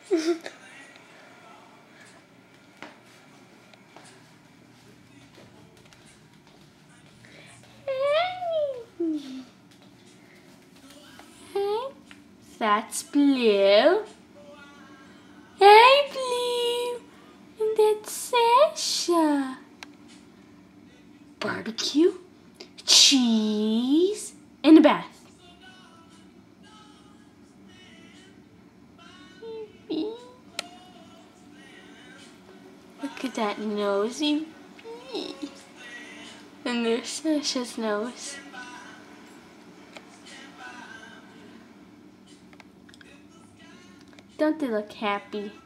That's Blue. Hey, Blue. And that's Sasha. Barbecue, cheese, and a bath. Look at that nosy. And there's Sasha's nose. Don't they look happy?